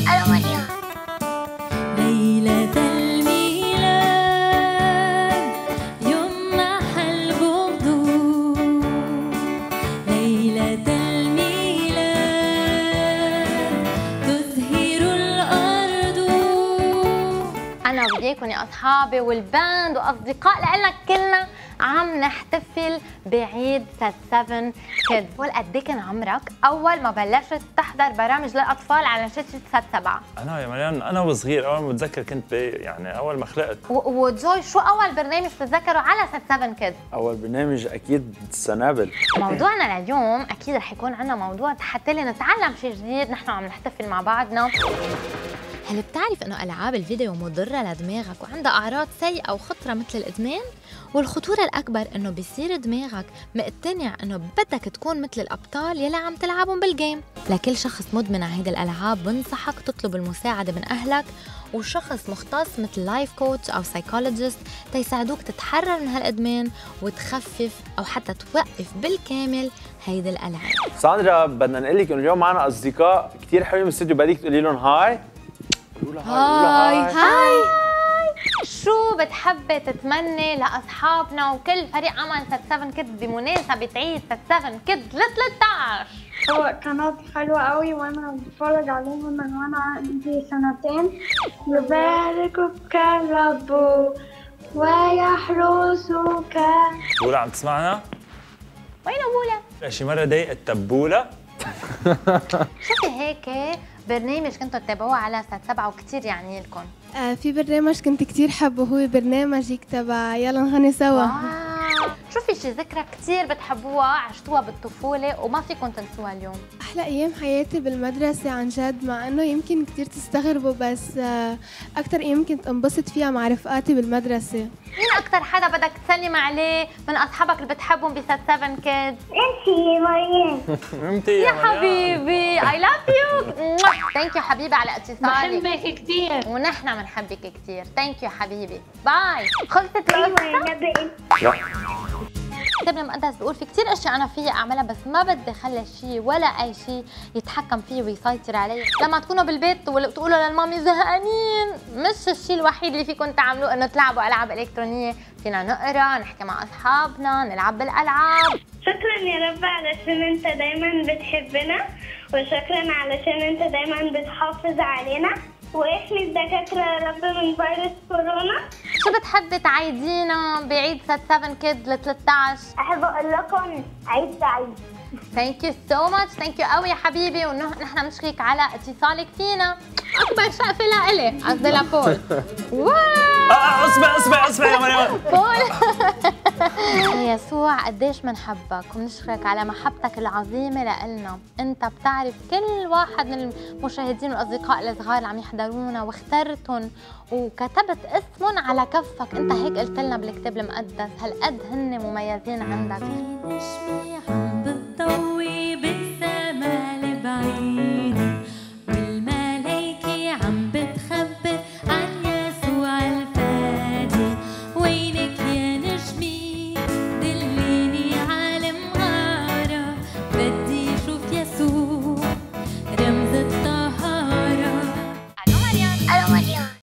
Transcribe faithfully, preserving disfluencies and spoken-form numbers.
أنا مريم. ليلة الميلاد يوم محل بوضوح، ليلة الميلاد تزهر الأرض. أنا وياكم يا أصحابي والباند وأصدقاء لإلنا كلنا عم نحتفل بعيد سات سفن كيدز. قد كان عمرك أول ما بلشت تحضر برامج للأطفال على شاشة سات سبعة؟ أنا يا مريم أنا وصغير أول ما بتذكر كنت يعني أول ما خلقت. وجوي شو أول برنامج تتذكره على سات سفن كيدز؟ أول برنامج أكيد السنابل. موضوعنا لليوم أكيد رح يكون عنا موضوع حتى نتعلم شيء جديد نحن عم نحتفل مع بعضنا. هل بتعرف انه العاب الفيديو مضره لدماغك وعندها اعراض سيئه وخطره مثل الادمان؟ والخطوره الاكبر انه بيصير دماغك مقتنع انه بدك تكون مثل الابطال يلي عم تلعبهم بالجيم. لكل شخص مدمن على هيدي الالعاب بنصحك تطلب المساعده من اهلك وشخص مختص مثل لايف كوتش او سايكولوجيست تيساعدوك تتحرر من هالادمان وتخفف او حتى توقف بالكامل هيدي الالعاب. ساندرا بدنا نقول لك انه اليوم معنا اصدقاء كثير حلوين من الاستوديو، بدك تقولي لهم هاي. هاي هاي. شو بتحبي تتمني لاصحابنا وكل فريق عمل سات سفن كيدز بمناسبه عيد سات سفن كيدز ل ثلاثة عشر؟ هو قناة حلوة قوي وانا بتفرج عليهم من وانا عندي سنتين. يباركوا بكربوا ويحرسوك. بولا عم تسمعنا؟ وينه بولا؟ شي مرة ضايقت تبولة؟ شوفي هيك برنامج كنتوا تتابعوه على سات سبعة وكثير يعني لكم. آه في برنامج كنت كتير حبه، هو برنامجك تبع يلا نغني سوا. واو. شوفي شي ذكرى كثير بتحبوها عشتوها بالطفولة وما فيكم تنسوها اليوم؟ أحلى أيام حياتي بالمدرسة عن جد، مع إنه يمكن كتير تستغربوا بس آه أكتر أيام كنت أنبسط فيها مع رفقاتي بالمدرسة. مين أكتر حدا بدك تسلم عليه من أصحابك اللي بتحبهم بسات سفن كيدز؟ انتي مريم. انتي يا يا مريم. حبيبي I love you. ثانك يو حبيبي على اتصالك. بحبك كتير. ونحن بنحبك كثير. ثانك يو حبيبي. باي. خلصت ايوه القصة؟ يا نبي. الكتاب المقدس بيقول في كثير اشياء انا فيي اعملها بس ما بدي اخلي شيء ولا اي شيء يتحكم فيه ويسيطر علي. لما تكونوا بالبيت وتقولوا للمامي زهقانين، مش الشيء الوحيد اللي فيكم تعملوه انه تلعبوا العاب الكترونيه، فينا نقرا، نحكي مع اصحابنا، نلعب بالالعاب. شكرا يا رب علشان انت دايما بتحبنا، وشكرا علشان انت دايما بتحافظ علينا، واحمي الدكاتره يا رب من فيروس كورونا. شو بتحبي تعيدينا بعيد سات سفن كيدز ل ثلاثة عشر؟ احب اقول لكم عيد سعيد. ثانك يو سو ماتش. ثانك يو قوي يا حبيبي، ونحن بنشكرك على اتصالك فينا. اكبر شقفه لإلي، قصدي لبول. اه اصبع اصبع اصبع يا مريم. بول. يا يسوع قديش بنحبك وبنشكرك على محبتك العظيمه لإلنا. انت بتعرف كل واحد من المشاهدين والاصدقاء الصغار اللي عم يحضرونا واخترتهم وكتبت اسمهم على كفك. انت هيك قلت لنا بالكتاب المقدس هالقد هن مميزين عندك.